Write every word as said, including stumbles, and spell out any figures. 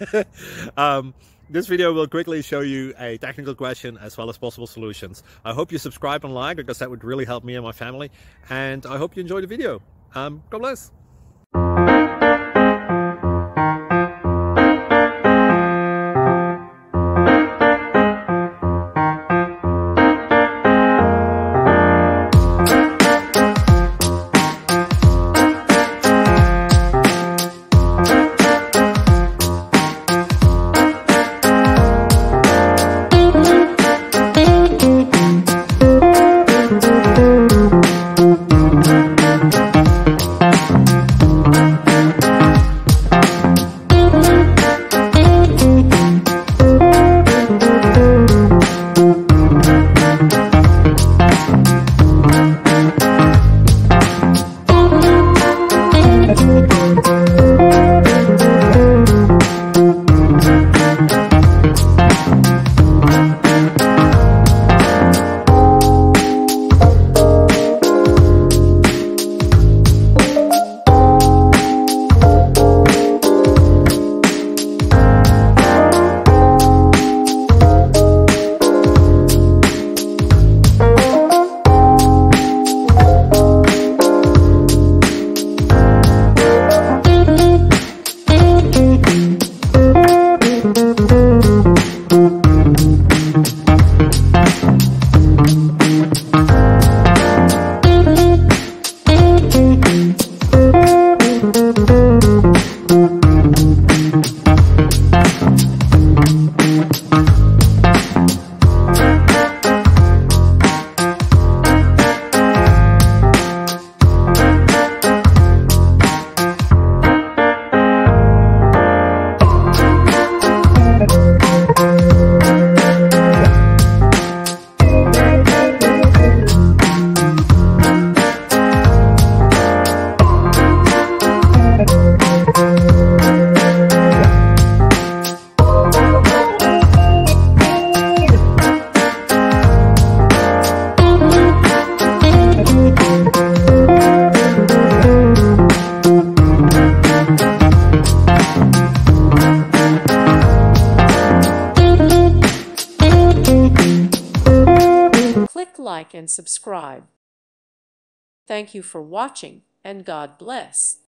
um, this video will quickly show you a technical question as well as possible solutions. I hope you subscribe and like, because that would really help me and my family. And I hope you enjoy the video. Um, God bless. Click like and subscribe. Thank you for watching, and God bless.